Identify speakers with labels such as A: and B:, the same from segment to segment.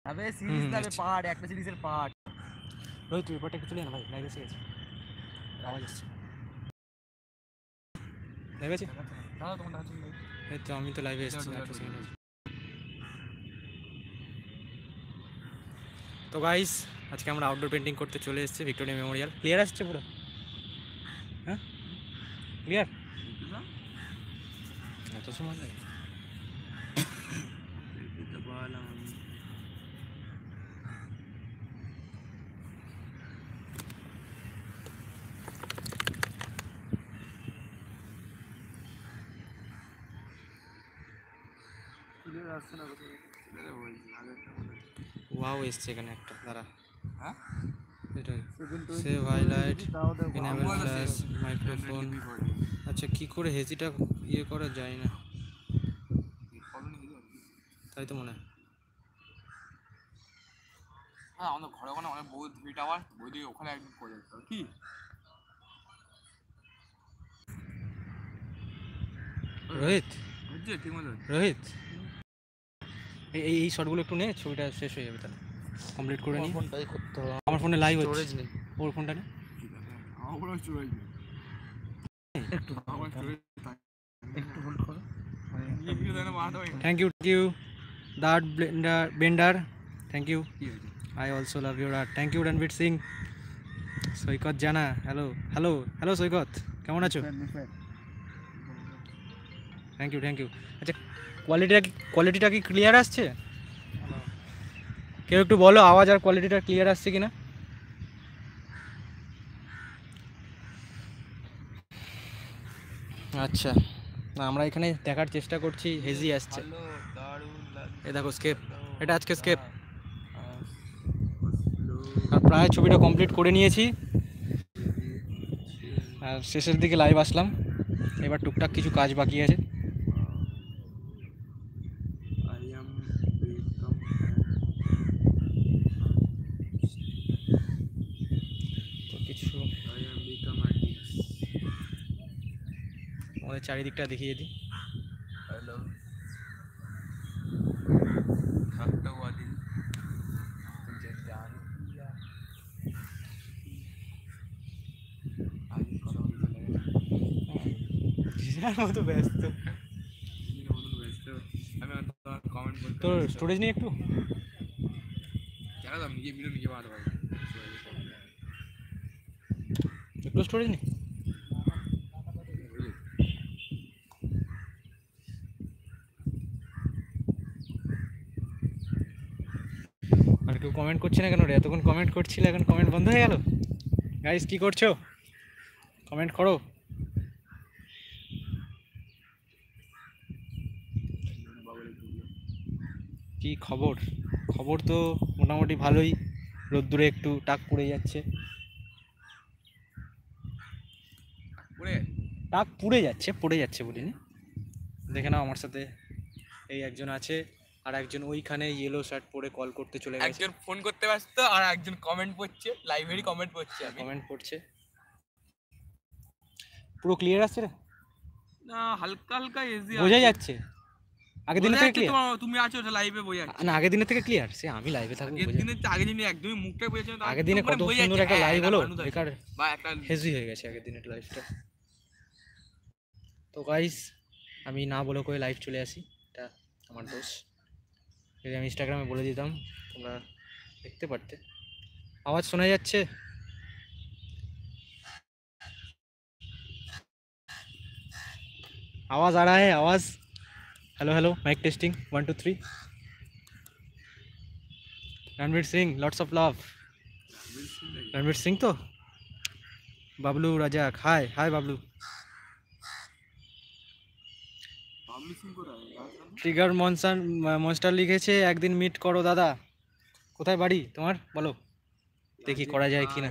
A: अबे सीरीज ना बे पार्ट একটা সিরিজের পার্ট
B: রোহিত তুই রিপোর্টটা একটু চলে না ভাই লাইভে এসে গেছে আওয়াজ আসছে লাইভে আছে
A: দাও তোমার কাছে
B: এই তো আমি তো লাইভে এসেছি তো গাইস আজকে আমরা আউটডোর পেন্টিং করতে চলে এসেছি ভিক্টোরিয়া মেমোরিয়াল ক্লিয়ার আসছে পুরো হ্যাঁ ক্লিয়ার এত সময় লাগে ওয়াও এসছে এখানে একটা দাঁড়া
A: হ্যাঁ
B: save highlight enable flash microphone আচ্ছা কি করে হেজিটা ইয়ে করা যায় না তাই তো মনে হয়
A: হ্যাঁ আমাদের ঘরে ওখানে অনেক বই টাওয়ার বই দিয়ে ওখানে একদিন করে যেতে কি
B: রোহিত
A: ঠিক মতো
B: রোহিত এই শটগুলো একটু নে ছবিটা শেষ হয়ে যাবে তাহলে কমপ্লিট করে নি ফোনটাই করতে হবে আমার ফোনে লাইভ হচ্ছে স্টোরেজ নেই ওর ফোনটা নে
A: আমার ফোনে স্টোরেজ নেই একটু আমার স্টোরেজ একটু হোল্ড করো
B: thank you that bender thank you I also love your art thank you Ranveer Singh Saikat Jana hello hello hello সৈকত কেমন আছো থ্যাংক ইউ আচ্ছা কোয়ালিটিটা কি ক্লিয়ার আসছে কেউ একটু বলো আওয়াজ আর কোয়ালিটিটা ক্লিয়ার আসছে কিনা আচ্ছা আমরা এখানে দেখার চেষ্টা করছি হেজি আসছে এই দেখো স্কেপ এটা আজকে স্কেপ আর প্রায় ছবিটা কমপ্লিট করে নিয়েছি আর শেষের দিকে লাইভ আসলাম এবার টুকটাক কিছু কাজ বাকি আছে তো কিছু আমাদের চারিদিকটা দেখিয়ে দিই
A: হ্যালো
B: মতো ব্যস্ত তোর স্টোরেজ নেই একটু একটু স্টোরেজ নেই আর কেউ কমেন্ট করছে না কেন রে এতক্ষণ কমেন্ট করছিল এখন কমেন্ট বন্ধ হয়ে গেল গাইস কি করছো কমেন্ট করো কি খবর তো মোটামুটি ভালোই রোদ্দুরে একটু টাক পড়ে যাচ্ছে টাক পড়ে যাচ্ছে বলিনি দেখে নাও আমার সাথে এই একজন আছে আর একজন ওইখানে ইয়েলো শার্ট পরে কল করতে চলে গেছে
A: একজন ফোন করতে ব্যস্ত আর একজন কমেন্ট পড়ছে লাইভেরই কমেন্ট পড়ছে
B: পুরো ক্লিয়ার আসছে রে
A: না হালকা হালকা এজি
B: বোঝা যাচ্ছে আগের দিনের থেকে ক্লিয়ার
A: তুমি আছো লাইভে বোঝা যাচ্ছে
B: না আগের দিনের থেকে ক্লিয়ার সে আমি লাইভে থাকবো
A: আগের দিনে একদমই মুখটাই বোঝা যাচ্ছে
B: আগের দিনে কত সুন্দর একটা লাইভ হলো বেকার বা একটা হেজি হয়ে গেছে আগের দিনের লাইভটা তো গাইস আমি না বলে করে লাইভ চলে আসি এটা আমার দোষ যদি আমি ইনস্টাগ্রামে বলে দিতাম তোমরা দেখতে পারতে আওয়াজ শোনা যাচ্ছে आवाज आ रहा है आवाज hello mike testing 1 2 3 Ranveer Singh lots of love Ranveer Singh तो Bablu Raja hi Bablu trigger monster লিখেছে একদিন মিট করো দাদা কোথায় বাড়ি তোমার বলো দেখি করা যায় কিনা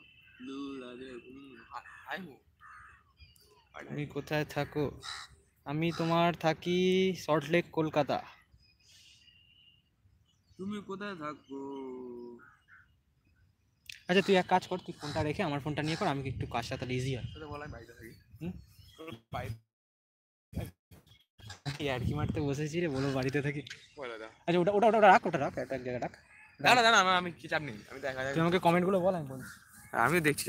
B: তুমি কোথায় থাকো আমি তোমার থাকি সল্টলেক কলকাতা
A: তুমি কোথায় থাকো
B: আচ্ছা তুই এক কাজ কর তুই ফোনটা রেখে আমার ফোনটা নিয়ে কর আমি একটু কাজটা তাহলে ইজি হয় আর কি মারতে বসেছি রে বলো বাড়িতে থাকি আচ্ছা ওটা ওটা ওটা রাখ, ওটা রাখ, একটা এক জায়গায় রাখ।
A: দাঁড়া দাঁড়া আমি কি চাপ নেই, আমি দেখা
B: তুই আমাকে কমেন্টগুলো বল, আমি বলছি।
A: আমি দেখছি,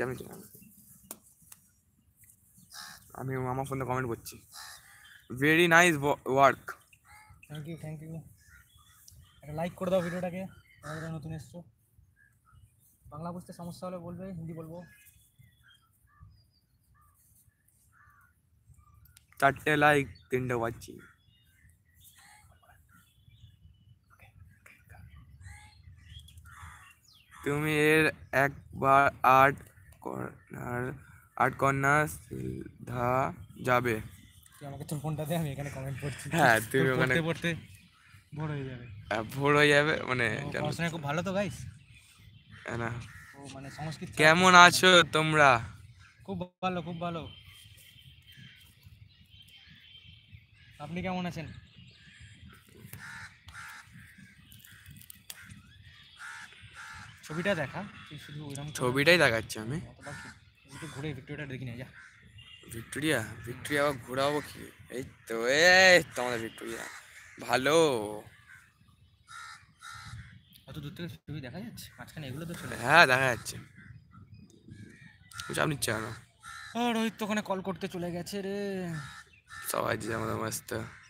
A: আমি আমার ফোনে কমেন্ট করছি। Very nice work.
B: Thank you thank you. একটা লাইক করে দাও ভিডিওটাকে, যারা নতুন এসছো। বাংলা বুঝতে সমস্যা হলে বলবে, হিন্দি বলবো।
A: 4টে লাইক 3টে ওয়াচিং। তুমি এর একবার 8 কর্নার সিধা যাবে।
B: তুই আমাকে তোর ফোনটা দে, আমি এখানে কমেন্ট করছি।
A: হ্যাঁ তুমি
B: তোর
A: ওখানে
B: পড়তে পড়তে ভোর হয়ে যাবে।
A: ভোর হয়ে যাবে মানে
B: পড়াশোনা খুব ভালো তো গাইস।
A: না।
B: ও মানে সংস্কৃত
A: কেমন আছো তোমরা?
B: খুব ভালো খুব ভালো। আপনি কেমন আছেন? ছবিটা দেখা, তুই শুধু ওইরকম
A: ছবিটাই দেখাচ্ছি আমি।
B: একটু ঘুরে ভিক্টোরিয়াটা দেখি না, যা।
A: ভিক্টোরিয়া আবার ঘোরাবো কি? এই তো আমাদের ভিক্টোরিয়া ভালো।
B: অত দূর থেকে ছবি দেখা যাচ্ছে, মাঝখানে এগুলো তো চলে।
A: হ্যাঁ দেখা যাচ্ছে। চাপ নিচ্ছে কেন?
B: রোহিত তো ওখানে কল করতে চলে গেছে রে।
A: সবাই যে আমাদের মস্ত।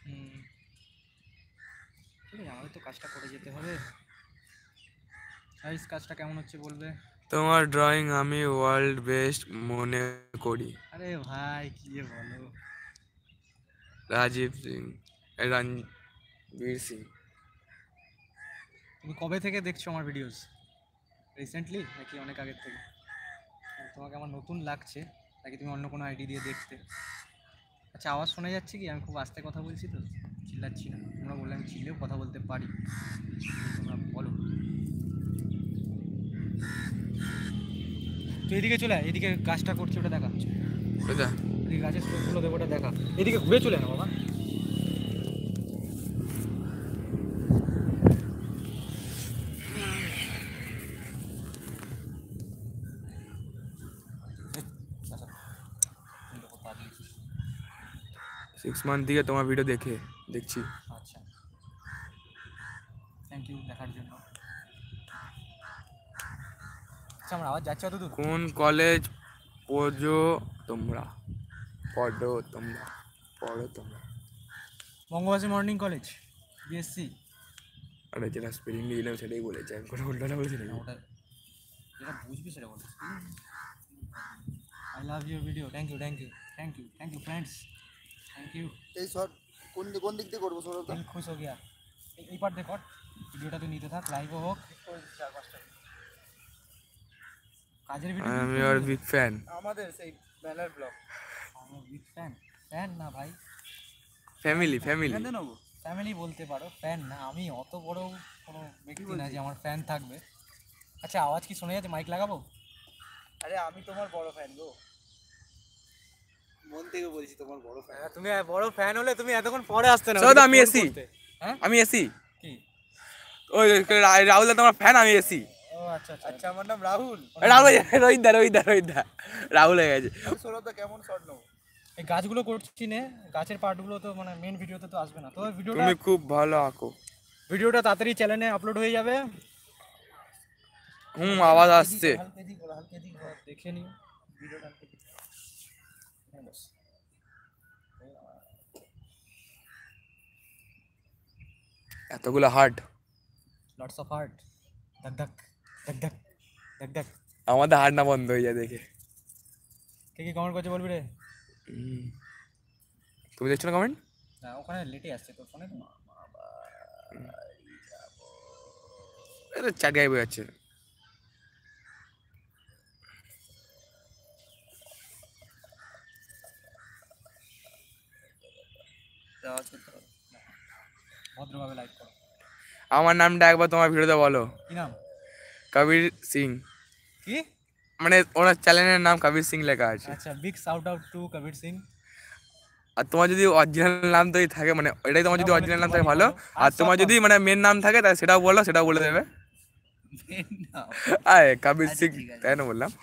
B: আমাদের তো কাজটা করে যেতে হবে। গাইস কাজটা কেমন হচ্ছে বলবে।
A: তোমার ড্রয়িং আমি ওয়ার্ল্ড বেস্ট মনে করি।
B: আরে ভাই কি বলো।
A: রাজীব সিং, রণবীর সিং।
B: তুমি কবে থেকে দেখছো আমার ভিডিওস? রিসেন্টলি নাকি অনেক আগের থেকে? তোমাকে আমার নতুন লাগছে নাকি তুমি অন্য কোনো আইডি দিয়ে দেখতে? আচ্ছা আওয়াজ শোনা যাচ্ছে কি? আমি খুব আস্তে কথা বলছি তো, চিল্লাচ্ছি না। তোমরা বললে আমি চিল্লেও কথা বলতে পারি, তোমরা বলো। তো এদিকে চলে আয়, এদিকে গাছটা করছে ওটা দেখা। এদিকে গাছের স্টোরগুলো দেবো, ওটা দেখা। এদিকে ঘুরে চলে না বাবা।
A: সিক্স মান্থ থেকে তোমার ভিডিও দেখছি।
B: আচ্ছা থ্যাংক ইউ দেখার জন্য। আচ্ছা আমার আওয়াজ যাচ্ছে অত দূর?
A: কোন কলেজ পড়ো তোমরা?
B: Bangabasi morning college, BSc.
A: আরে যেটা স্পেলিং দিলাম সেটাই বলেছে, আমি কোনো উল্টাটা বলেছি না।
B: ওটা যেটা বুঝবি সেটা বল। I love your video, thank you thank you thank you thank you friends, thank you.
C: এই শর্ট কোন দিক দিয়ে করবো সৌরভ?
B: দিল খুশ হো গিয়া। এই পার্ট দেখো, ভিডিওটা তুই নিতে থাক, লাইভও হোক। কাজের ভিডিও
A: আমি আর বিগ ফ্যান।
C: আমাদের সেই ব্যানার ব্লগ।
B: আমি বিগ ফ্যান। ফ্যান না ভাই,
A: ফ্যামিলি
B: ফ্যামিলি বলতে পারো, ফ্যান না। আমি অত বড় কোনো ব্যক্তি না যে আমার ফ্যান থাকবে। আচ্ছা আওয়াজ কি শোনা যাচ্ছে? মাইক লাগাবো?
C: আরে আমি তোমার বড় ফ্যান গো, মন থেকে বলছি তোমার বড় ফ্যান।
B: তুমি বড় ফ্যান হলে তুমি এতক্ষণ পরে আসতে না।
A: আমি এসি।
B: হ্যাঁ
A: আমি এসি
B: কি?
A: ওই রাহুল দা তোমার ফ্যান, আমি এসি।
B: ও আচ্ছা আচ্ছা
C: আচ্ছা আমার নাম রাহুল।
A: রোহিত দা রাহুল হয়ে গেছে।
C: সৌরভ দা কেমন শর্ট নেবো?
B: এই গাছগুলো করছি নে, গাছের পার্টগুলো তো মানে মেন ভিডিওতে তো আসবে না। তো ভিডিওটা
A: তুমি খুব ভালো আঁকো।
B: ভিডিওটা তাড়াতাড়ি চ্যানেলে আপলোড হয়ে যাবে।
A: আওয়াজ আসছে।
C: হালকা দিক
B: দেখে নিও ভিডিওটা।
A: এতগুলো হার্ট,
B: লটস অফ হার্ট, ধক ধক ধক ধক ধক ধক।
A: আমাদের হার্ট না বন্ধ হয়ে যায় দেখে।
B: কে কি কমেন্ট করছে বলবি রে?
A: তুমি দেখছো না কমেন্ট?
B: না ওখানে লেটে আসছে তোর ফোনে।
A: চ্যাট গাইব যাচ্ছে।
B: ভদ্রভাবে লাইক করো।
A: আমার নামটা একবার তোমার ভিডিওতে বলো।
B: কি নাম?
A: কবির সিং।
B: কি
A: মানে ওনার চ্যানেলের নাম কবির সিং লেখা আছে।
B: আচ্ছা big shout out to Kabir Singh.
A: আর তোমার যদি অরিজিনাল নাম তো থাকে, মানে এটাই তোমার যদি অরিজিনাল নাম থাকে ভালো। আর তোমার যদি মানে মেন নাম থাকে তাহলে সেটাও বলো, সেটাও বলে দেবে। আয় কবির সিং, তাই না বললাম।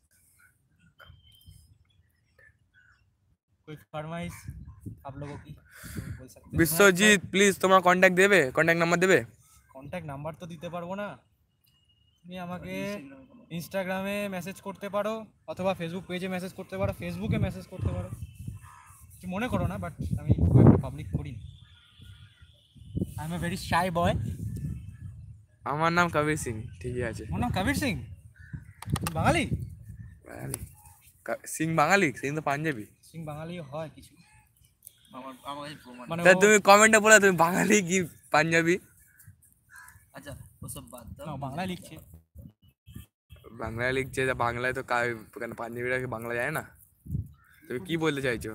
B: कोई फरमाइश आप लोगों की? बोल सकते हैं।
A: বিশ্বজিৎ প্লিজ তোমার কন্ট্যাক্ট নাম্বার দেবে?
B: কন্ট্যাক্ট নাম্বার তো দিতে পারবো না, তুমি আমাকে ইনস্টাগ্রামে মেসেজ করতে পারো অথবা ফেসবুক পেজে মেসেজ করতে পারো, ফেসবুকে মেসেজ করতে পারো, কিছু মনে করো না, বাট আমি খুব একটা পাবলিক করি। I am a very shy boy.
A: আমার নাম কবির সিং, ঠিকই আছে।
B: আমার নাম কবির সিং, বাঙালি?
A: বাঙালি? সিং বাঙালি? সিং তো পাঞ্জাবি।
B: সিং বাঙালি হয় কিছু,
C: আমার কাছে প্রমাণ।
B: মানে
A: তা তুমি কমেন্টে বলে তুমি বাঙালি কি পাঞ্জাবি?
C: আচ্ছা ওসব বাদ দাও।
B: না, বাংলায় লিখছে।
A: বাংলায় লিখছে, তা বাংলায় তো কেন পাঞ্জাবিরা কি বাংলা যায় না? তুমি কি বলতে চাইছো?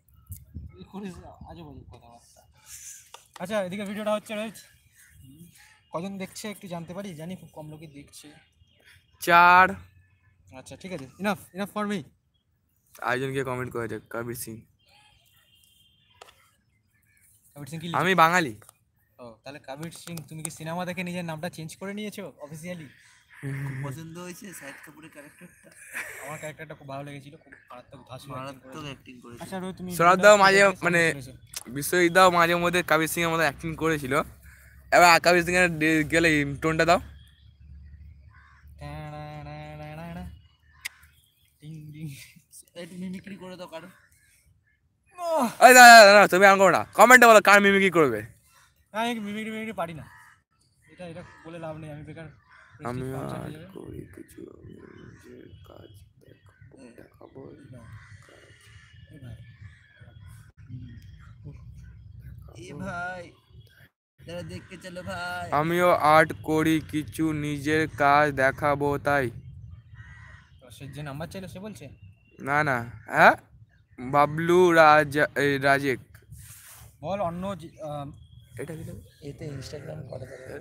B: আজও বলি কথাবার্তা। আচ্ছা, এদিকে ভিডিওটা হচ্ছে রোহিত, কজন দেখছে একটু জানতে পারি? জানি খুব কম লোকই দেখছে।
A: 4
B: আচ্ছা ঠিক আছে, ইনাফ ইনাফ ফর মি।
A: আরেকজনকে কমেন্ট করেছে কবির সিং।
B: কবির সিং কি
A: আমি বাঙালি।
B: ও, তাহলে কবির সিং, তুমি কি সিনেমা দেখে নিজের নামটা চেঞ্জ করে নিয়েছো অফিসিয়ালি?
C: পছন্দ হয়েছে শাহিদ কাপুরের ক্যারেক্টারটা।
B: আমার ক্যারেক্টারটা খুব ভালো লেগেছিল, খুব মারাত্মক ধাঁসু acting করেছে।
C: মারাত্মক অ্যাক্টিং করেছে।
B: আচ্ছা রোহিত, তুমি
A: সৌরভদাও মাঝে
B: ভিডিওটা
A: মানে
B: শুনেছো?
A: বিশ্বজিৎদাও মাঝে মধ্যে কবির সিং এর মতো অ্যাক্টিং করেছিল। এবার কবির সিং এর গেলে টোনটা দাও।
B: Ding ding.
C: একটু মিমিক্রি করে দাও কারো।
A: আরে দাদা তুমি আনকো না, কমেন্টে বলো কার মিমিক্রি করবে।
B: আমি মিমিক্রি পারি না, এটা এটা বলে লাভ নেই, আমি বেকার
A: আমি
B: prestige পাওয়া
A: আর
B: যাবে।
A: করি কিছু, আমি নিজের কাজ দেখাবো।
B: এই ভাই,
C: এ ভাই যারা দেখতে চলো ভাই।
A: আমিও আর্ট করি কিছু, নিজের কাজ দেখাবো তাই।
B: তো সে যে নাম্বার চাইলো সে বলছে
A: না না, হ্যাঁ বাবলু রাজেক।
B: বল অন্য
A: এটা কি?
C: এতে ইনস্টাগ্রাম করা যাবে।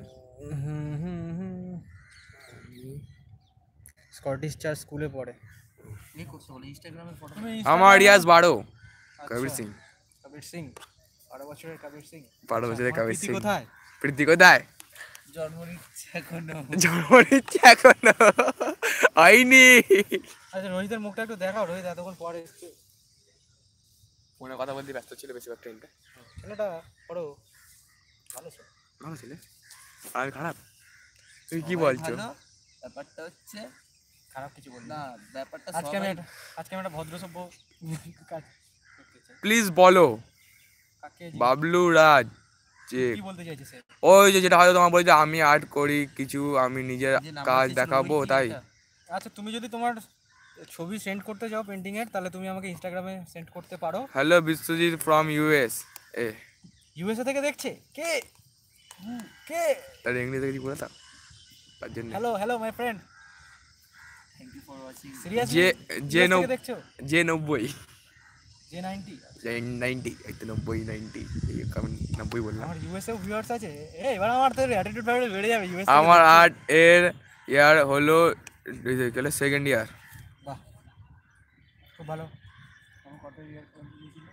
B: স্কটিশ চার্চ স্কুলে পড়ে।
C: এই করতে বলে ইনস্টাগ্রামে ফটো।
A: আমার রিয়াজ 12 কবির সিং।
B: কবির সিং 12 বছরের কবির সিং।
A: 12 বছরের কবির সিং।
B: কোথায়?
A: প্রীতি কোথায়?
C: জন্ম নিচ্ছে এখনো।
A: জন্ম নিচ্ছে এখনো হয়নি।
B: আচ্ছা রোহিতের মুখটা একটু দেখাও, রোহিত এতক্ষণ পরে এসছে।
A: ফোনে কথা বলতে ব্যস্ত ছিল বেশিরভাগ টাইমটা।
B: ছেলেটা পড়ো ভালো ছিল।
A: ভালো ছিলে? আর আমি খারাপ? তুমি কি বলছো?
C: ভালো, ব্যাপারটা হচ্ছে
B: খারাপ কিছু বল না।
C: না, ব্যাপারটা
B: আজকে আমি
C: সবাই
B: একটা ভদ্রসভ্য কাজ করতে চাই।
A: প্লিজ বলো
B: কাকে
A: বাবলু রাজ যে
B: কি বলতে চাইছে সে?
A: ওই যে যেটা হয়তো তোমার বলেছে আমি আর্ট করি কিছু, আমি নিজের
C: যে নাম্বার
A: কাজ
C: চেয়েছিল
A: দেখাবো
C: ওই কি
A: তাই।
C: এটা?
B: আচ্ছা, তুমি যদি তোমার ছবি সেন্ড করতে যাও পেন্টিং এর, তাহলে তুমি আমাকে ইনস্টাগ্রামে সেন্ড করতে পারো।
A: Hello Biswajit from US A.
B: USA থেকে দেখছে কে? কে?
A: তার ইংরেজিতে কিছু বলে দাও তার জন্য।
B: Hello hello my friend,
C: thank you for watching.
B: Seriously
A: যে যে
B: থেকে দেখছো?
A: যে 90
B: যে 90?
A: 90 এই তো 90 এই কেমন 90 বললাম।
B: আমার ইউএসএ ভিউয়ার্স আছে। এবার আমার তো অ্যাটিটিউড বেড়ে যাবে ইউএস।
A: আমার আর্ট এর ইয়ার হলো সেকেন্ড ইয়ার।
B: বাহ, খুব ভালো। আমার কত ইয়ার দিয়েছিল?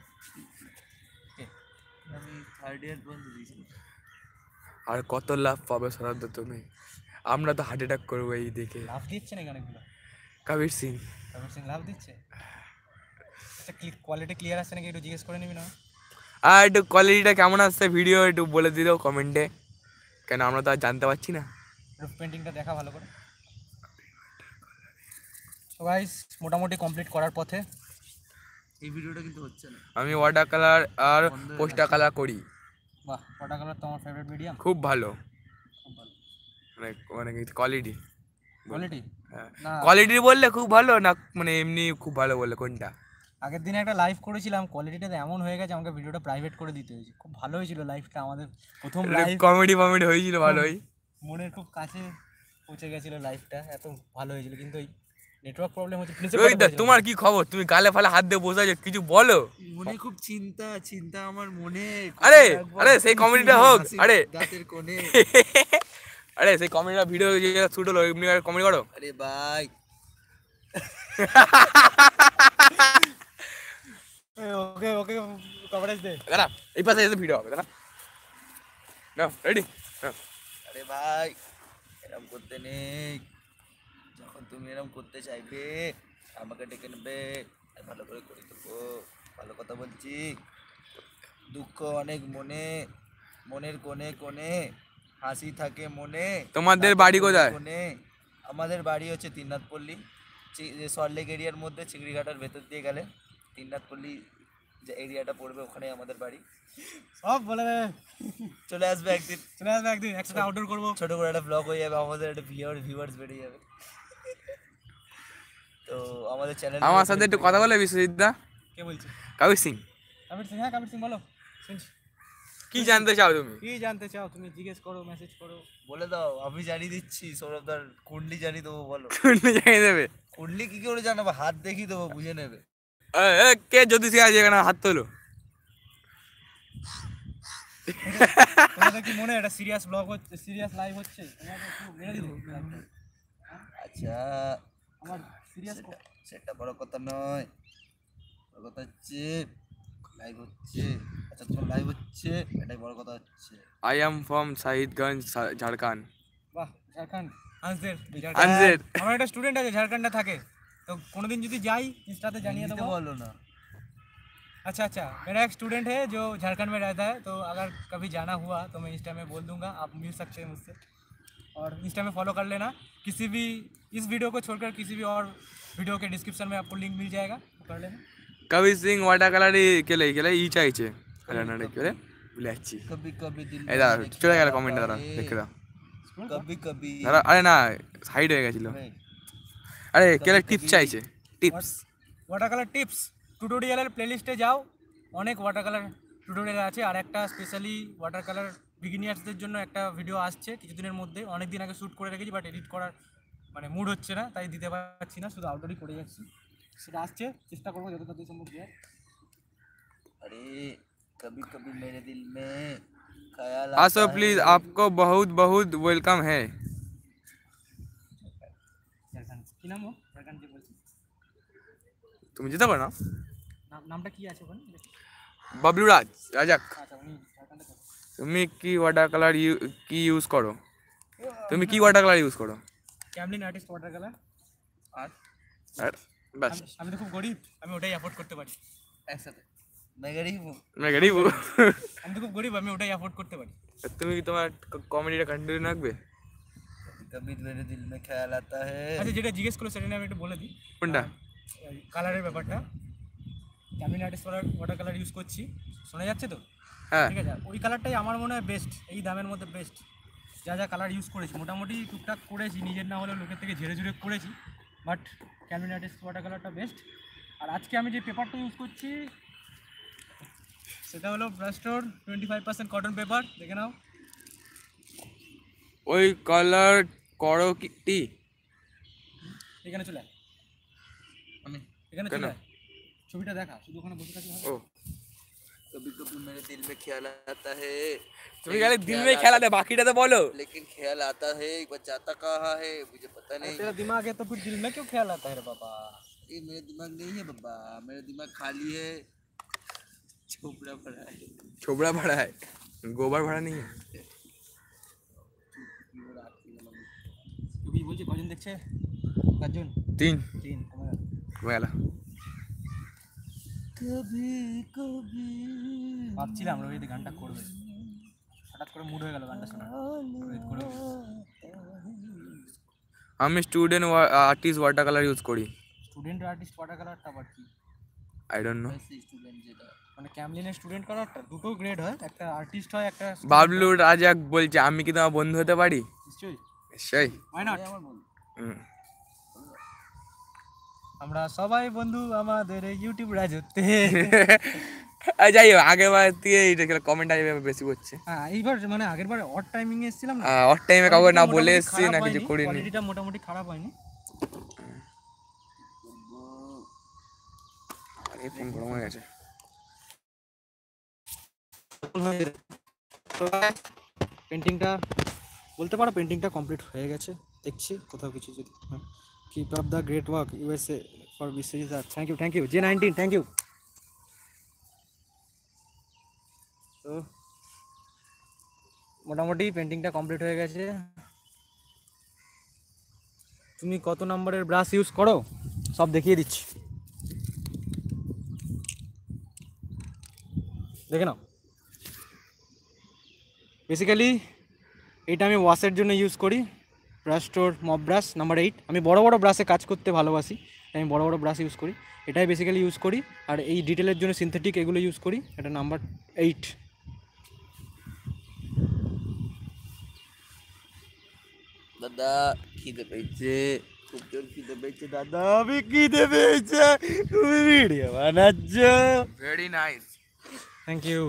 C: আমি থার্ড ইয়ার পর্যন্ত দিয়েছিলাম।
A: আর কত লাভ পাবে সরাদ্দ তুমি? আমরা তো হার্ট অ্যাটাক করবো এই দেখে।
B: লাভ দিচ্ছে না গানগুলো?
A: কবির সিং।
B: কবির সিং লাভ দিচ্ছে? আচ্ছা, কোয়ালিটি ক্লিয়ার আসছে নাকি একটু জিজ্ঞেস করে নিবি না?
A: আর একটু কোয়ালিটিটা কেমন আসছে ভিডিও একটু বলে দিও কমেন্টে, কেন আমরা তো আর জানতে পারছি না।
B: রুফ পেন্টিংটা দেখা ভালো করে। সো গাইস, মোটামুটি কমপ্লিট করার পথে।
C: এই ভিডিওটা কিন্তু হচ্ছে না।
A: আমি ওয়াটার কালার আর পোস্টার কালার করি।
B: বাহ, ওয়াটার কালার তো আমার ফেভারিট মিডিয়াম।
A: খুব ভালো,
B: খুব ভালো
A: মানে মানে কোয়ালিটি।
B: কোয়ালিটি।
A: হ্যাঁ,
B: না,
A: কোয়ালিটি বললে খুব ভালো না মানে এমনি খুব ভালো বললে কোনটা?
B: আগের দিনে একটা লাইভ করেছিলাম, কোয়ালিটিটা এমন হয়ে গেছে আমাকে ভিডিওটা প্রাইভেট করে দিতে হয়েছে। খুব ভালো হয়েছিল লাইভটা, আমাদের প্রথম লাইভ।
A: কমেডি হয়েছিল ভালোই।
B: মনের খুব কাছে পৌঁছে গেছিল লাইভটা, এত ভালো হয়েছিল। কিন্তু ওই নেটওয়ার্ক প্রবলেম হচ্ছে।
A: ওই দা তোমার কি খবর? তুমি গালে ফালে হাত দিয়ে বসে আছো, কিছু বলো।
C: মনে খুব চিন্তা আমার মনে।
A: আরে আরে সেই কমেডিটা হোক। আরে
C: দাঁতের কোণে।
A: আরে সেই কমেডিটা ভিডিও যে শুট হলো এমনি কমেডি করো।
C: আরে ভাই
B: ওকে ওকে কভারেজ দে।
A: দাঁড়া এই পাশে এসে ভিডিও হবে, দাঁড়া না রেডি।
C: আরে ভাই এরম করতে নেই। যখন তুমি এরম করতে চাইবে আমাকে ডেকে নেবে, আর ভালো করে করে দেবো। ভালো কথা বলছি। দুঃখ অনেক মনে, মনের কোণে কোণে হাসি থাকে মনে।
A: তোমাদের
C: রাতের
A: বাড়ি
C: কোণে
A: কোথায়?
C: কোণে। আমাদের বাড়ি হচ্ছে তিননাথপল্লী, সল্টলেক এরিয়ার মধ্যে, চিংড়িঘাটার ভেতর দিয়ে গেলে তিননাথপল্লী যে এরিয়াটা পড়বে, ওখানে আমাদের বাড়ি।
B: সব বলে দেবে।
C: চলে আসবে একদিন,
B: চলে আসবে একদিন, একসাথে আউটডোর করবো।
C: ছোট করে একটা ব্লগ হয়ে যাবে, আমাদের একটা ভিউয়ার্স বেড়ে যাবে। তো আমাদের চ্যানেল
A: আমার সাথে একটু কথা বলে বিশ্বজিৎ দা।
B: কে বলছে?
A: কবির সিং,
B: কবির সিং, হ্যাঁ কবির সিং বলো। শুনছি।
A: কি জানতে চাও তুমি?
B: কি জানতে চাও তুমি? জিজ্ঞেস করো, মেসেজ করো।
C: বলে দাও, আমি জানিয়ে দিচ্ছি। সৌরভদার কুণ্ডলি জানিয়ে দেবো, বলো।
A: শুনলে জানিয়ে দেবে।
C: কুণ্ডলি কি করে জানাবো? হাত দেখিয়ে দেবো, বুঝে নেবে।
A: কে জ্যোতিষী আছে এখানে? হাত তোলো।
B: তোমাদের কি মনে হয় এটা সিরিয়াস ব্লগ হচ্ছে, সিরিয়াস লাইভ হচ্ছে? তোমাদের একটু মেরে দিলে live-টা।
C: আচ্ছা,
B: আমার সিরিয়াস
C: সেটা বড় কথা নয়, বড় কথা হচ্ছে লাইভ হচ্ছে। আচ্ছা, তোমার লাইভ হচ্ছে, এটাই বড় কথা হচ্ছে।
A: I am from Sahidganj, Jharkhand.
B: বাহ, ঝাড়খণ্ড। আনসের
A: আনসের।
B: আমার একটা স্টুডেন্ট আছে ঝাড়খণ্ডে থাকে, তো কোনোদিন যদি যাই इंस्टा জানিয়ে
C: হিন্দিতে
B: দেবো।
C: বলো না।
B: अच्छा अच्छा, मेरा एक स्टूडेंट है जो झारखंड में रहता है, तो अगर कभी जाना हुआ तो मैं इंस्टा में बोल दूंगा, आप मिल सकते हैं मुझसे। और इंस्टा में फॉलो कर लेना। किसी भी इस वीडियो को छोड़कर किसी भी और वीडियो के डिस्क्रिप्शन में आपको लिंक मिल जाएगा, तो कर लेना।
A: কবির সিং ওয়াটার কালারই কেলে কেলে ই চাইছে। আরে না রে, কেলে ভুলে যাচ্ছি।
C: কবি কবি দিল
A: এই দাঁড়া, চলে গেল কমেন্টে, দাঁড়া দেখে দাও।
C: কবি কবি।
A: দাঁড়া, আরে না, সাইড হয়ে গেছিল। আরে কেলে টিপস চাইছে, টিপস।
B: ওয়াটার কালার টিপস টিউটোরিয়ালের প্লেলিস্টে যাও, অনেক ওয়াটার কালার টিউটোরিয়াল আছে। আর একটা স্পেশালি ওয়াটার কালার বিগিনার্সদের জন্য একটা ভিডিও আসছে কিছুদিনের মধ্যে, অনেক দিন আগে শ্যুট করে রেখেছি, বাট এডিট করার মানে মুড হচ্ছে না, তাই দিতে পারছি না, শুধু আউটডোরই করে যাচ্ছি। সেটা আসছে, চেষ্টা করবো যত তাড়াতাড়ি সম্ভব দেওয়ার।
C: अरे कभी कभी मेरे दिल में ख्याल
A: আসো
C: आता है।
A: প্লিজ, आपको बहुत बहुत ওয়েলকাম है।
B: ঝাড়খণ্ড কি নাম? ও ঝাড়খণ্ড যে বলছি,
A: তুমি যেতে পারো না?
B: নামটা কি আছে ওখানে?
A: বাবলু রাজাক।
B: আচ্ছা, উনি ঝাড়খণ্ডে থাকে।
A: তুমি কি ওয়াটার কালার কি ইউজ করো? তুমি কি ওয়াটার কালার ইউজ করো?
B: Camlin artist water colour.
C: আর
A: আর ব্যাস।
B: আমি তো খুব গরিব, আমি ওটাই অ্যাফোর্ড করতে পারি।
C: একসাথে मैं गरीब हूँ।
A: मैं गरीब हूँ।
B: আমি তো খুব গরিব, আমি ওটাই অ্যাফোর্ড করতে পারি।
A: তুমি কি তোমার কমেডিটা কন্টিনিউ রাখবে?
C: कभी मेरे दिल में ख्याल आता है।
B: আচ্ছা, যেটা জিজ্ঞেস করলো সেটা নিয়ে আমি একটু বলে দিই।
A: কোনটা?
B: কালারের ব্যাপারটা, Camlin artist water colour use করছি, শোনা যাচ্ছে তো?
A: হ্যাঁ,
B: ঠিক আছে, ওই কালারটাই আমার মনে হয় বেস্ট, এই দামের মধ্যে বেস্ট। যা যা কালার ইউজ করেছি মোটামুটি টুকটাক করেছি, নিজের না হলেও লোকের থেকে ঝেড়ে ঝুড়ে করেছি, বাট ক্যামলিন আর্টিস্ট ওয়াটার কালারটা বেস্ট। আর আজকে আমি যে পেপারটা ইউজ করছি সেটা হলো ব্রাস্টোর 25% কটন পেপার, দেখে নাও।
A: ওই কালার করো কি?
B: এখানে চলে আয়,
C: আমি
B: এখানে
A: কেন?
B: চলে আয়, ছবিটা দেখা, শুধু ওখানে বসে থাকি হবে?
A: ও,
C: कभी कभी मेरे दिल में ख्याल आता है।
A: তুমি খালি দিন में খেলা দে, বাকিটা তো বলো।
C: लेकिन ख्याल आता है, पर जाता कहाँ है मुझे पता
B: अरे
C: नहीं।
B: तेरा दिमाग है तो फिर दिल में क्यों ख्याल आता है रे बाबा?
C: ये मेरा दिमाग नहीं है बाबा, मेरा दिमाग खाली है, छोपड़ा पड़ा है।
A: छोबड़ा भरा है, गोबर भरा नहीं है।
B: তুই বলছি কজন দেখছে? কজন?
A: 3
B: তিন।
A: হয়ে গেল।
C: कभी कभी
B: ভাবছিলাম রোহিত গানটা করবে, হঠাৎ করে মুড হয়ে গেল গানটা শোনা, রোহিত করবে।
A: আমি student artist water colour use করি।
B: স্টুডেন্ট আর্টিস্ট ওয়াটার কালারটা আবার কি?
A: I don't know.
C: वैसे स्टूडेंट जेटा
B: মানে ক্যামলিনের স্টুডেন্ট কালারটা দুটো গ্রেড হয়, একটা আর্টিস্ট হয়, একটা student
A: বাবলু
B: হয়।
A: রাজাক বলছে, আমি কি তোমার বন্ধু হতে পারি?
B: নিশ্চয়ই,
A: সেই
B: why not?
C: আমার বন্ধু।
B: আমরা সবাই বন্ধু আমাদের ইউটিউব রাজত্বে।
A: যাই হোক, আগের বার থেকে এইটা কমেন্ট আগে বেশি করছে।
B: হ্যাঁ, এইবার মানে আগের বার অড টাইমিং এ এসেছিলাম না,
A: অর টাইমে কাউকে না বলে
B: মোটামুটি
A: এসছি
B: খারাপ
A: না কিছু
B: হয়নি,
A: করিনি।
B: কোয়ালিটিটা মোটামুটি খারাপ হয়নি।
A: আরে ফোন গরম হয়ে গেছে।
B: পেন্টিংটা বলতে পারো পেন্টিংটা কমপ্লিট হয়ে গেছে, দেখছি কোথাও কিছু যদি। Keep up the great work USA for বিসিজ। Thank you J19, thank you. তো মোটামুটি পেন্টিংটা কমপ্লিট হয়ে গেছে। তুমি কত নম্বরের ব্রাশ ইউজ করো সব দেখিয়ে দিচ্ছি, দেখে নাও। বেসিক্যালি এটা আমি ওয়াশের জন্য ইউজ করি, Brustro mop brush number 8। আমি বড় বড় ব্রাশে কাজ করতে ভালোবাসি, তাই আমি বড় বড় ব্রাশ ইউজ করি, এটাই বেসিক্যালি ইউজ করি। আর এই ডিটেলের জন্য সিনথেটিক এগুলো ইউজ করি, এটা নাম্বার 8।
C: দাদা খিদে পেয়েছে, খুব জোর খিদে পেয়েছে দাদা, আমি খিদে পেয়েছে, তুমি ভিডিও বানাচ্ছ।
A: Very nice,
B: thank you.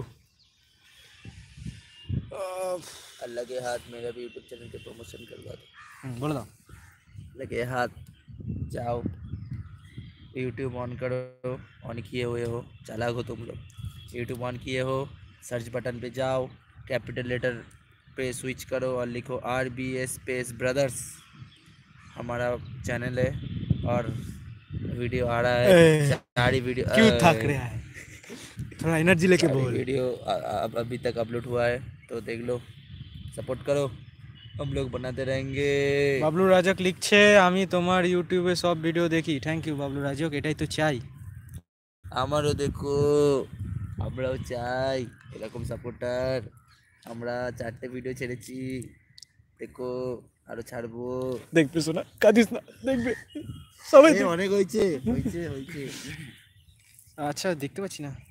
C: Allah के हाथ मेरा भी यूट्यूब चैनल के प्रमोशन करवा दो।
B: বলে দাও।
C: अल्लाह के हाथ जाओ, यूट्यूब ऑन करो, ऑन किए हुए हो, चालाक हो तुम लोग, यूट्यूब ऑन किए हो, सर्च बटन पे जाओ, कैपिटल लेटर पे स्विच करो और लिखो RBS स्पेस ब्रदर्स, हमारा चैनल है और वीडियो आ रहा है, सारी वीडियो
B: क्यों थक रहा है, थोड़ा एनर्जी लेके बोल।
C: वीडियो अभी तक अपलोड हुआ है तो देख लो, सपोर्ट करो, हम लोग बनाते रहेंगे।
B: বাবলু রাজক লিখছে আমি তোমার ইউটিউবে সব ভিডিও দেখি। থ্যাংক ইউ বাবলু রাজক, এটাই তো চাই।
C: আমারও দেখো, আমরাও চাই এরকম সাপোর্টার। আমরা 4টে ভিডিও ছেড়েছি, দেখো আরো ছাড়বো।
B: দেখবে শোনা, কাঁদিস না, দেখবে সবাই।
C: অনেক হয়েছে হয়েছে হয়েছে।
B: আচ্ছা দেখতে পাচ্ছি না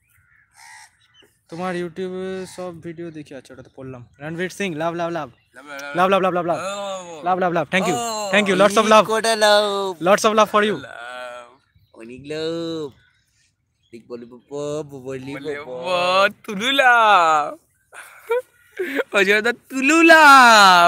B: তোমার ইউটিউবে সব ভিডিও দেখি। আচ্ছা ওটা তো পড়লাম। Ranbir Singh love love love love love love love love love love love thank you lots of love,
C: কোটা love,
B: lots of love for you.
C: অনেক লাভ, ঠিক বলি পপো, বলি পপো,
A: তুলুলাম অজয়দা, তুলুলাম।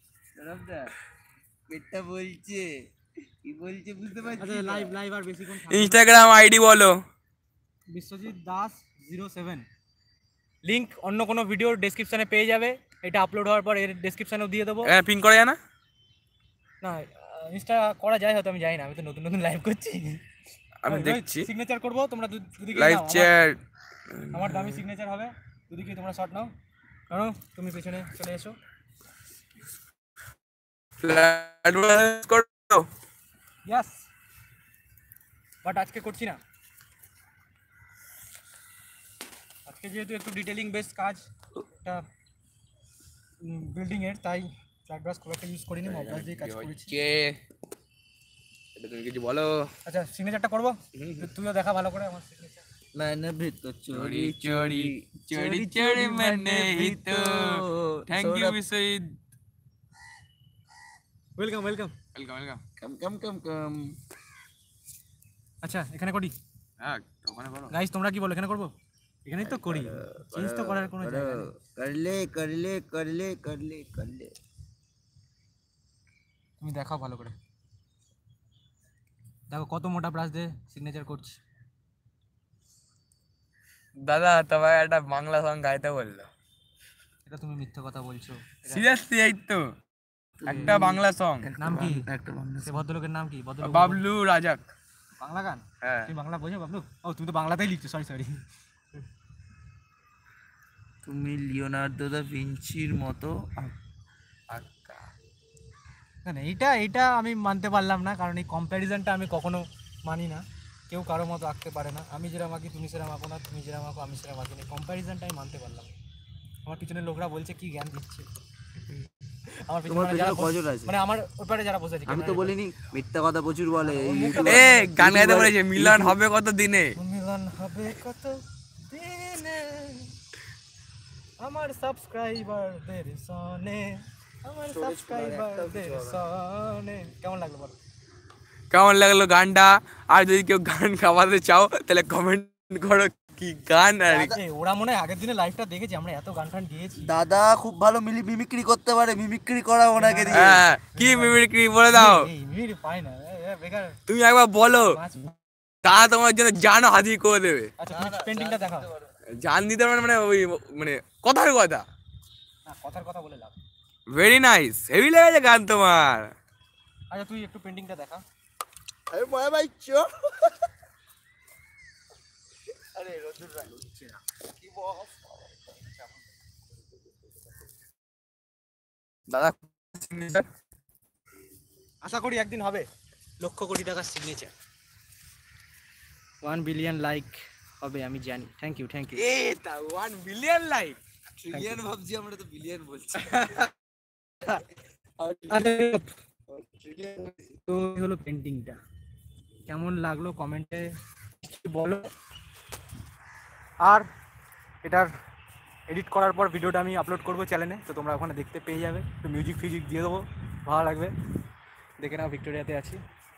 C: পেটটা বলছে, কি বলছে বুঝতে পারছি না।
B: লাইভ লাইভ আর বেশিক্ষণ
A: ইনস্টাগ্রাম আইডি বলো।
B: বিশ্বজিৎ দাস 07। লিংক অন্য কোনো ভিডিওর ডেসক্রিপশনে পেয়ে যাবে, এটা আপলোড হওয়ার পর এর ডেসক্রিপশনেও দিয়ে দেবো।
A: পিন করা যায় না?
B: না ইনস্টা করা যায় হয়তো, আমি জানি না, আমি তো নতুন নতুন লাইভ করছি।
A: আমি দেখছি
B: সিগনেচার করব, তোমরা দুদিকে
A: লাইভ
B: নাও,
A: চ্যাট।
B: আমার দামি সিগনেচার হবে, দুদিকে তোমরা শট নাও। কারণ তুমি পেছনে চলে এসো।
A: অ্যাডভান্স করো।
B: ইয়াস, বাট আজকে করছি না। আজকে যেহেতু একটু ডিটেলিং বেস কাজ, একটা বিল্ডিং এর, তাই চার্ট ব্রাশ খুব একটা ইউজ করিনি, মপ ব্রাশ দিয়ে কাজ করেছি।
A: এটা তুমি কিছু বলো।
B: আচ্ছা সিগনেচারটা করবো, তুইও দেখা ভালো করে আমার সিগনেচার।
C: मैंने भी तो
A: চোরি চোরি চোরি চোরি মানে হিতো। Thank you Biswajit,
B: welcome welcome
A: welcome welcome.
C: कम कम कम कम।
B: আচ্ছা এখানে করি
A: হ্যাঁ ওখানে করো।
B: গাইস, তোমরা কি বলো এখানে করবো? এখানেই তো করি, চেঞ্জ তো করার কোনো জায়গা নেই।
C: कर ले कर ले कर ले कर ले कर ले।
B: তুমি দেখাও ভালো করে, দেখো কত মোটা ব্রাশ দিয়ে সিগনেচার করছি।
A: দাদা তোমায় একটা বাংলা সং গাইতে বললো।
B: এটা তুমি মিথ্যা কথা বলছো।
A: সিরিয়াসলি এই তো একটা বাংলা সং।
B: নাম কি?
C: একটা বাংলা
B: সে ভদ্রলোকের নাম কি? ভদ্রলোক
A: বাবলু রাজাক।
B: বাংলা গান?
A: হ্যাঁ
B: তুমি বাংলা বোঝো বাবলু? ও তুমি তো বাংলাতেই লিখছো, সরি সরি।
C: তুমি লিওনার্দো দা ভিঞ্চির মতো
A: আক্কা।
B: না না, এইটা আমি মানতে পারলাম না, কারণ এই কম্প্যারিজনটা আমি কখনো মানি না। কেউ কারো মতো আঁকতে পারে না। আমি যেরকম আঁকি তুমি সেরকম আঁকো না, তুমি যেরকম আঁকো আমি সেরকম আঁকি না। কম্প্যারিজনটা আমি মানতে পারলাম না। আমার পিছনে লোকরা বলছে কি জ্ঞান দিচ্ছে। আমার পিছনে যারা
C: কজন আছে?
B: মানে আমার ওপারে যারা বসে আছে।
C: আমি তো বলিনি মিথ্যা কথা প্রচুর বলে।
A: এ গান গাইতে বলেছে মিলন হবে কত দিনে।
B: মিলন হবে কত দিনে আমার সাবস্ক্রাইবারদের সনে, আমার সাবস্ক্রাইবারদের সনে। কেমন লাগলো বলো?
A: কেমন লাগলো গানটা? আর যদি কেউ গান গাওয়াতে চাও তাহলে কমেন্ট করো কি গান। আর
B: ওরা মনে হয় আগের দিনে লাইভটা দেখেছি, আমরা এত গান টান গিয়েছি।
C: দাদা খুব ভালো মিমিক্রি করতে পারে, মিমিক্রি করা ওনাকে দিয়ে।
A: হ্যাঁ কি মিমিক্রি বলে দাও।
B: এই মিমিক্রি পাই না, বেকার।
A: তুমি একবার বলো, তা তোমার জন্য জানো হাজির করে দেবে।
B: আচ্ছা তুমি পেন্টিংটা দেখাও।
A: জান দিতে পারবে মানে ওই মানে কথার কথা।
B: না কথার কথা বলে লাভ।
A: ভেরি নাইস, হেভি লেগেছে গান তোমার।
B: আচ্ছা তুই একটু পেন্টিংটা দেখা।
C: আরে ময়া ভাই চো। আরে রোদুর রাগ হচ্ছে না কি বস।
A: দাদা
B: আশা করি একদিন হবে 1,00,00,000 কোটি টাকার সিগনেচার, 1 বিলিয়ন লাইক হবে, আমি জানি। Thank you thank you.
A: এটা 1 বিলিয়ন লাইক
C: ট্রিলিয়ন ভাবছি, আমরা তো বিলিয়ন বলছি।
B: তো এই হলো পেন্টিংটা, কেমন লাগলো কমেন্টে বলো। আর এটার এডিট করার পর ভিডিওটা আমি আপলোড করবো চ্যানেলে, তো তোমরা ওখানে দেখতে পেয়ে যাবে। তো মিউজিক ফিউজিক দিয়ে দেবো, ভালো লাগবে। দেখে নাও, ভিক্টোরিয়াতে আছি।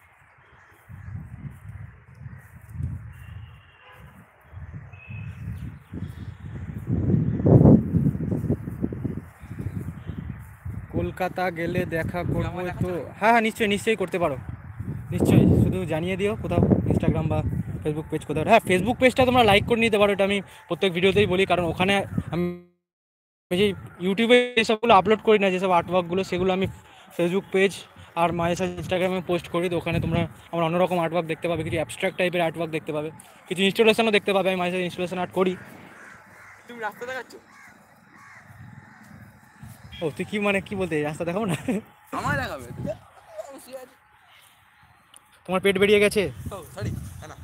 B: কলকাতা গেলে দেখা করবো তো। হ্যাঁ হ্যাঁ, নিশ্চয়ই নিশ্চয়ই করতে পারো, নিশ্চয়ই। শুধু জানিয়ে দিও কোথাও, ইনস্টাগ্রাম বা ফেসবুক পেজ কোথাও। হ্যাঁ, ফেসবুক পেজটা তোমরা লাইক করে নিতে পারো, এটা আমি প্রত্যেক ভিডিওতেই বলি। কারণ ওখানে আমি যে ইউটিউবে যেসবগুলো আপলোড করি না, যেসব আর্টওয়ার্কগুলো, সেগুলো আমি ফেসবুক পেজ আর মাঝে সাঝে ইনস্টাগ্রামে পোস্ট করি। তো ওখানে তোমরা আমার অন্যরকম আর্টওয়ার্ক দেখতে পাবে, কিছু অ্যাবস্ট্রাক্ট টাইপের আর্টওয়ার্ক দেখতে পাবে, কিছু ইনস্টলেশনও দেখতে পাবে। আমি মাঝে সাঝে ইনস্টলেশন আর্ট করি।
A: তুমি রাস্তা দেখাচ্ছ?
B: ও তুই কি মানে কি বলতে, রাস্তা দেখাবো না?
A: আমার দেখাবে?
B: তোমার পেট বেরিয়ে গেছে?
A: ও সরি, না।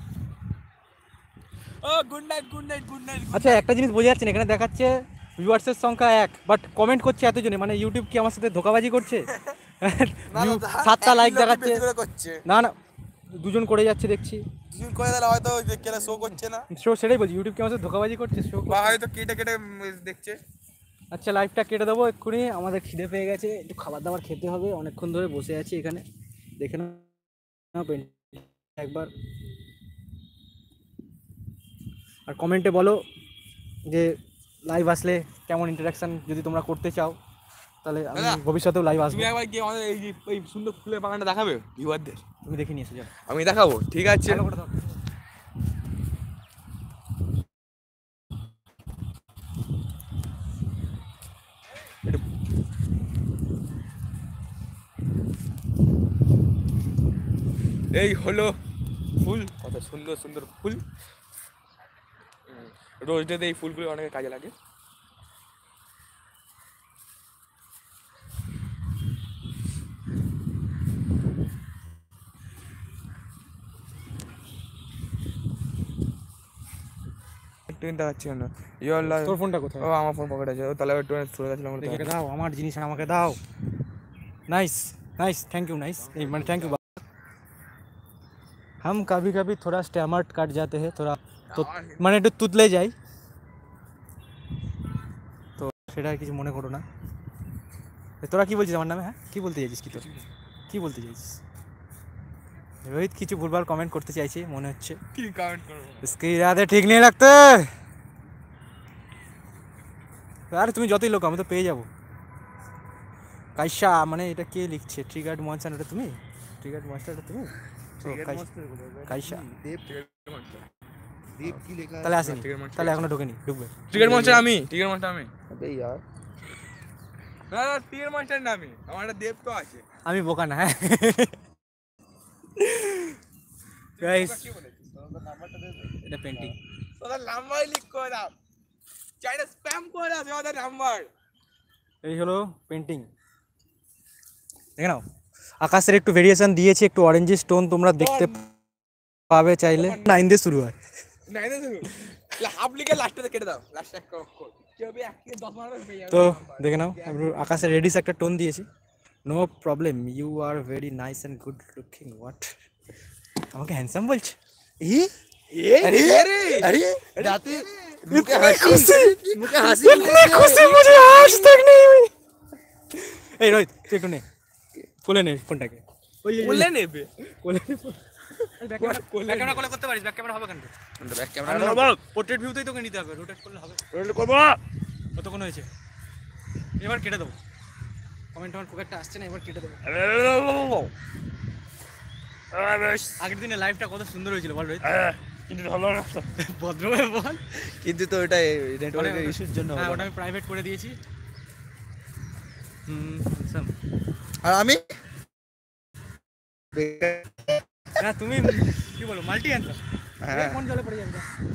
A: ও good night, good night, good night.
B: আচ্ছা, একটা জিনিস বোঝা যাচ্ছে না, এখানে দেখাচ্ছে ভিউয়ার্সের সংখ্যা 1, বাট কমেন্ট করছে এতজনে। মানে ইউটিউব কি আমার সাথে ধোকাবাজি করছে? 7টা লাইক দেখাচ্ছে। না না, দুজন করে যাচ্ছে দেখছি।
A: দুজন করে দিলে হয়তো কেলা শো করছে না,
B: শো, সেটাই বলছি, ইউটিউব কি আমার সাথে ধোকাবাজি করছে? শো
A: বা হয়তো কেটে কেটে দেখছে।
B: আচ্ছা, লাইভটা কেটে দেবো এক্ষুনি, আমাদের খিদে পেয়ে গেছে, একটু খাবার দাবার খেতে হবে। অনেকক্ষণ ধরে বসে আছি এখানে, দেখে নাও একবার। আর কমেন্টে বলো যে লাইভ আসলে কেমন ইন্টারাকশন, যদি তোমরা করতে চাও তাহলে আমি
A: দাদা,
B: ভবিষ্যতেও লাইভ আসবো।
A: তুমি একবার গিয়ে আমাদের এই যে এই সুন্দর ফুলের বাগানটা দেখাবে ভিউয়ারদের?
B: তুমি দেখে নিয়ে এসো, যাও।
A: আমি দেখাবো, ঠিক আছে।
B: ভালো করে দাও।
A: এই হলো ফুল, কত সুন্দর সুন্দর ফুল। রোজ ডেতে এই ফুলগুলো অনেক কাজে লাগে। একটু দেখাচ্ছি না, ইয়োর লাইফ।
B: তোর ফোনটা কোথায়?
A: ও আমার ফোন পকেটে আছে, ও তাহলে একটু সরে যাচ্ছিলাম।
B: দেখে দাও, আমার জিনিস আমাকে দাও। Nice nice, thank you. Nice मैंने थैंक यू। हम कभी कभी थोड़ा स्टैमर्ट काट जाते हैं, थोड़ा तो মানে একটু তুতলে যাই, তো সেটা আর কিছু মনে করো না। তোরা কি বলছিস আমার নামে? হ্যাঁ, কি বলতে চাইছিস? কি তোর কি বলতে চাইছিস? রোহিত কিছু ভুলভাল কমেন্ট করতে চাইছে মনে হচ্ছে।
A: কি কমেন্ট করব?
B: इसके इरादे ठीक नहीं लगते। আরে তুমি যতই লোক, আমি তো পেয়ে যাবো। কাইসা মানে এটা কে লিখছে? ট্রিগার্ড মনসান, এটা তুমি? ট্রিগার্ড মনসান এটা তুমি? কাইসা
C: দেব কি লেখা
B: তাহলে আসেনি, তাহলে এখনো ঢোকেনি, ঢুকবে।
A: টিগার মনস্টার আমি, টিগার মনস্টার আমি।
C: আবে यार,
A: না না, টিগার মনস্টার না আমি, আমার একটা দেব তো আছে।
B: আমি বোকা না। হ্যাঁ গাইস,
A: কি বলেছিস?
C: নাম্বারটা দে দে।
B: এটা পেন্টিং।
A: তোদের নাম্বার লিখ করে দাও, চাইনা স্প্যাম করে দাও আমাদের নাম্বার।
B: এই হলো পেন্টিং, দেখে নাও। আকাশের একটু ভেরিয়েশন দিয়েছি, একটু অরেঞ্জ স্টোন তোমরা দেখতে পাবে চাইলে। 9 দিয়ে শুরু হয়।
A: নাই না তুমি হাফ লিখে লাস্টে কেটে দাও, লাস্টে একটা অক্ষর কি হবে, 1 থেকে 10 মার্ক পেয়ে যাবে।
B: তো দেখে নাও, আমি আকাশের রেডিস একটা টোন দিয়েছি। No problem, you are very nice and good looking. What, আমাকে হ্যান্ডসাম বলছে?
A: আরে
C: अरे दाते मुझे हंसी
B: इतनी खुशी मुझे आज तक नहीं हुई। এই রোহিত, তুই একটু নে, কোলে নে ফোনটাকে।
A: বলে নেবে,
B: কোলে নে ফোন। ব্যাক ক্যামেরা কোলে করতে পারিস? ব্যাক ক্যামেরা হবে কেন?
A: ব্যাক ক্যামেরা
B: পোর্ট্রেট ভিউতেই তোকে নিতে হবে, রোটেট করলে হবে।
A: রোল করব।
B: কতক্ষণ হয়েছে? এবার কেটে দেবো। কমেন্ট আমার খুব একটা আসছে না, এবার কেটে দেবো। আগের দিনে লাইভটা কত সুন্দর হয়েছিল বল রোহিত?
A: কিন্তু ভালো না
B: ভদ্রভাবে বল।
C: কিন্তু তো এটা নেটওয়ার্কের ইস্যুর জন্য
B: হ্যাঁ,
C: হলো
B: ওটা
C: না।
B: আমি প্রাইভেট করে দিয়েছি। হ্যান্ডসাম।
C: আর আমি
B: না তুমি কি বলো, মাল্টি হ্যান্ডসাম?
C: হ্যাঁ।
B: কোন জলে পড়ে যাবে?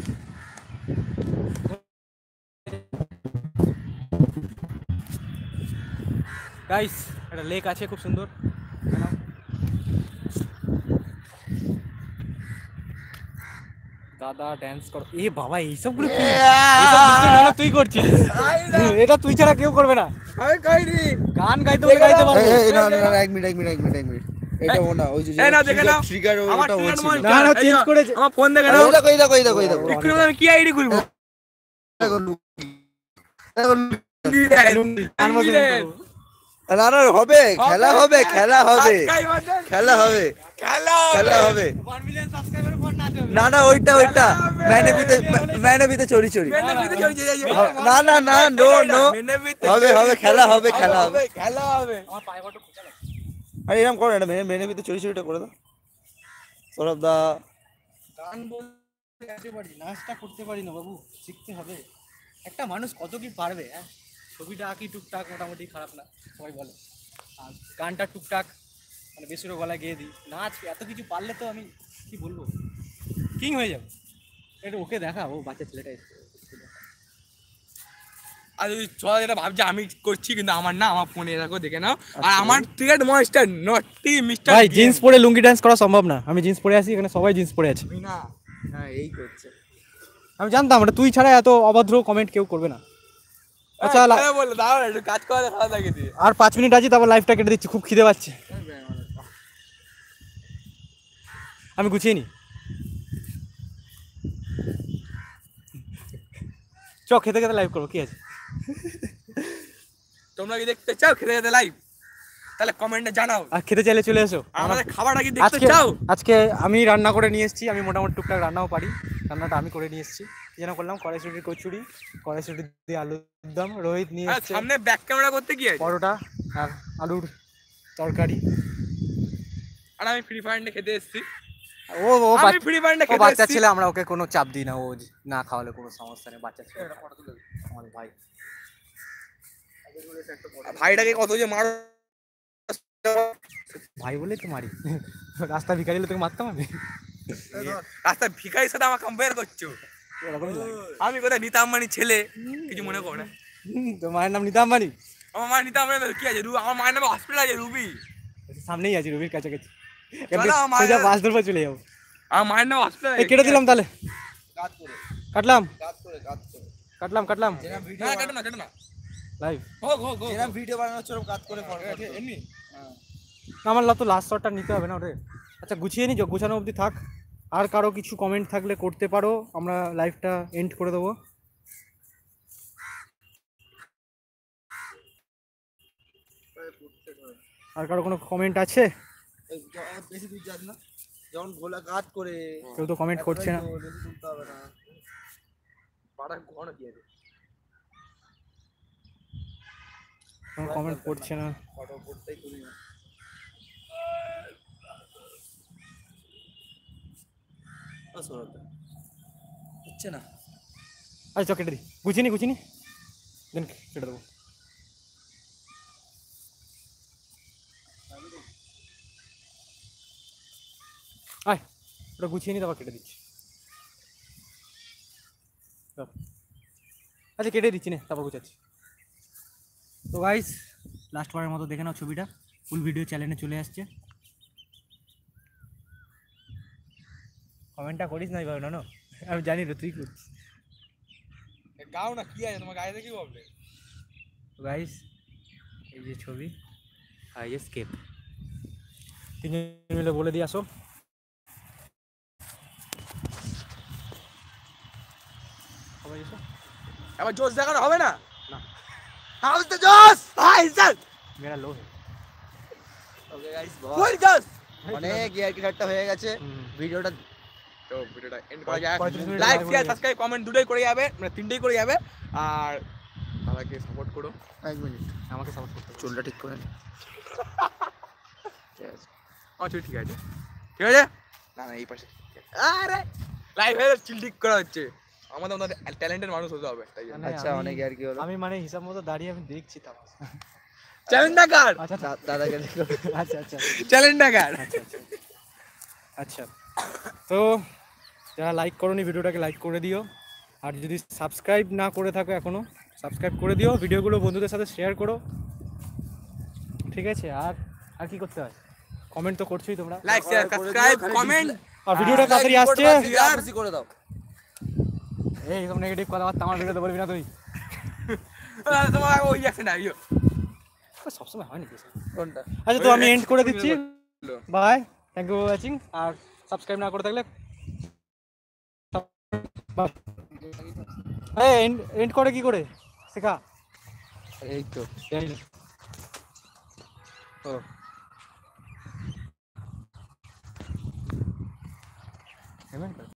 B: গাইস, একটা লেক আছে খুব সুন্দর, দাদা ড্যান্স করো। এ বাবা এইসবগুলো কি? এইসব নিশ্চয়ই নাটক তুই করছিস। এটা তুই ছাড়া কেউ করবে না।
A: আমি কইনি
B: গান গাইতে বলে গাইতে পারবো।
C: না না না, এক মিনিট এটা ও না, ওই যে
A: এই না দেখে নাও
C: ট্রিগার
A: আমার
C: ওটা ও
A: ট্রিগার
C: ছিল।
A: মন
B: না, না, change করেছে।
A: আমার ফোন দেখে
C: আরে
A: নাও
C: ওই দেখো
A: বিক্রম আমি কি আইডি খুলবো
B: গান বাজনা করবো।
C: না না হবে, খেলা হবে
A: খেলা
C: হবে
B: 1 মিলিয়ন সাবস্ক্রাইবার পর নাচ হবে।
C: না না ওইটা ম্যানে বিতে চড়ি না না না, নো হবে খেলা হবে
B: আমার পায়ে বড় খোঁচা লাগছে।
C: আরে এরকম করো না, মেনে বিতে চড়িটা করে দাও সৌরভ দা।
B: গান বলতে গাইতে পারি, নাচটা করতে পারি না বাবু, শিখতে হবে। একটা মানুষ কত কি পারবে, হ্যাঁ? ছবিটা আঁকি টুকটাক, মোটামুটি খারাপ না সবাই বলে, আর গানটা টুকটাক মানে বেসুরো গলায় গেয়ে দিই। নাচ এত কিছু পারলে তো আমি কি বলবো, কিং হয়ে যাবো। এটা ওকে দেখা, ও বাচ্চা ছেলেটা এসছে।
A: আর ওই ছোড়া যেটা ভাবছে আমি করছি, কিন্তু আমার না, আমার ফোনে দেখো দেখে নাও। আর আমার ক্রিকেট মনস্টার নটি মিস্টার
B: ভাই জিন্স পরে লুঙ্গি ডান্স করা সম্ভব না। আমি জিন্স পরে আছি, এখানে সবাই জিন্স পরে আছে।
A: না
C: হ্যাঁ এই করছে।
B: আমি জানতাম এটা, তুই ছাড়া এত অভদ্র কমেন্ট কেউ করবে না। আচ্ছা
A: বললো দাও একটু কাজ করে খাওয়া থাকে দিয়ে
B: আর 5 মিনিট আছি, তারপর লাইভটা কেটে দিচ্ছি, খুব খিদে পাচ্ছে। আমি গুছিয়ে নি। চ খেতে খেতে লাইভ করবো, কি আছে?
A: তোমরা কি দেখতে চাও খেতে খেতে লাইভ? তাহলে কমেন্টে জানাও।
B: আর খেতে চাইলে চলে এসো।
A: আমাদের খাবারটা কি দেখতে
B: আজকে
A: চাও?
B: আজকে আমি রান্না করে নিয়ে এসেছি। আমি মোটামুটি টুকটাক রান্নাও পারি। রান্নাটা আমি করে নিয়ে এসেছি। কি যেন করলাম, কড়াইশুটির কচুরি, কড়াইশুটি দিয়ে আলুর দম। রোহিত নিয়ে
A: আর
B: এসেছে
A: সামনে ব্যাক ক্যামেরা করতে কি আছে?
B: পরোটা আর আলুর তরকারি।
A: আর আমি ফ্রি ফায়ার খেতে এসেছি।
B: ও ও
A: আমি ফ্রি ফায়ার
B: ও
A: খেতে
B: বাচ্চা
A: এসেছি।
B: ছেলে, আমরা ওকে কোনো চাপ দিই না। ও না খাওয়ালে কোনো সমস্যা নেই। বাচ্চা ছেলে আমার ভাই।
A: ভাইটাকে কত যে মারো,
B: ভাই বলেই তো মারি। রাস্তা ভিখারি হলে তোকে মারতাম আমি?
A: রাস্তায় ভিখারির সাথে আমার কম্পেয়ার করছো?
B: এরকমই লাগে।
A: আমি কোথায় নিতা আম্বানির ছেলে, কিছু মনে করো না।
B: তোর মায়ের নাম নিতাম মানি?
A: আমার মা নিতা আম্বানি কি আছে? আমার মায়ের নামে হসপিটাল আছে রুবি।
B: সামনেই আছি, রবির কাছাকাছি।
A: চলো, আমার
B: সোজা বাস ধরবো, চলে যাবো।
A: আমার মায়ের নামে হসপিটাল।
B: এই কেটে দিলাম তাহলে। কাটলাম
A: না কাটো না
B: লাইভ।
C: যেরকম ভিডিও বানানোর জন্য কাজ করে
A: এমনি
B: আমার তো লাস্ট শটটা নিতে হবে না ওরে। আচ্ছা গুছিয়ে নি, গোছানো অবধি থাক। আর কারো কিছু কমেন্ট থাকলে করতে পারো, আমরা লাইভটা এন্ড করে দেবো। আর কারো কোনো কমেন্ট আছে?
C: বেশি দূর যাস না, যখন গোলা কাজ করে
B: কেউ তো কমেন্ট করছে না।
C: বেশি তুলতে হবে না।
A: পাড়া ঘন কি আছে?
B: কমেন্ট করছে না।
C: ফটো করতেই করি না। হচ্ছে না।
B: আচ্ছা কেটে দিই, গুছিয়ে নি দেন কেটে দেবো। আয় ওটা গুছিয়ে নি, তারপর কেটে দিচ্ছি। আচ্ছা কেটে দিচ্ছি না, তারপর গুছাচ্ছি। তো গাইস লাস্ট বারের মতো দেখে নাও ছবিটা, ফুল ভিডিও চ্যানেলে চলে আসছে। কমেন্টটা করিস না এইভাবে, না আমি জানি রে তুই করছিস।
A: গাও না, কি আছে তোমার গায়ে কি বলবে?
B: গাইস এই যে ছবি, আর এই যে স্কেপ, তিনজন মিলে বলে দিয়ে আসো। সবাই এসো।
A: এবার জোশ দেখানো হবে না?
B: না।
A: How's the josh high sir
B: মেরা লো
C: ওকে গাইস,
A: ফুল জোশ।
C: অনেক ইয়ার কি ঠাট্টা হয়ে গেছে। ভিডিওটা
A: তো ভিডিওটা এন্ড করা যায়।
B: 35 মিনিট
A: লাইক
B: live
A: শেয়ার
B: হয়ে
A: সাবস্ক্রাইব কমেন্ট দুটোই করে যাবে, মানে তিনটেই করে যাবে। আর দাদাকে সাপোর্ট করো।
C: এক মিনিট,
B: আমাকে সাপোর্ট করতে হবে।
C: চুলটা ঠিক করে নে। ঠিক আছে।
A: আচ্ছা ঠিক আছে ঠিক আছে। না না এই পাশে। আরে লাইভে চিল ঠিক করা হচ্ছে। আমাদের মতো ট্যালেন্টেড মানুষ হতে হবে তাই জন্য।
B: মানে
C: আচ্ছা
B: আমি-
C: অনেক ইয়ার কি হলো।
B: আমি মানে হিসাব মতো দাঁড়িয়ে আমি দেখছি তামাশা।
A: চ্যালেঞ্জটা কার?
B: আচ্ছা
C: দাদাকে দেখো।
B: আচ্ছা আচ্ছা
A: চ্যালেঞ্জটা কার?
B: আচ্ছা আচ্ছা আচ্ছা। তো যারা লাইক করোনি ভিডিওটাকে লাইক করে দিও। আর যদি সাবস্ক্রাইব না করে থাকো এখনো, সাবস্ক্রাইব করে দিও। ভিডিওগুলো বন্ধুদের সাথে শেয়ার করো, ঠিক আছে? আর আর কি করতে হয়? কমেন্ট তো করছোই তোমরা।
A: Like share subscribe comment.
B: আর ভিডিওটা তাড়াতাড়ি আসছে।
C: বেশি করে দাও।
B: এই সব নেগেটিভ কথাবার্তা আমার ভিডিওতে বলবি না তুই।
A: তোমার ওই অ্যাকশন আইও
B: সবসময় হয় নাকি?
A: কোনটা?
B: আচ্ছা তো আমি এন্ড করে দিচ্ছি, bye, thank you for watching. আর সাবস্ক্রাইব না করে থাকলে এন্ড করে কি করে শেখা?
A: এই তো
B: ও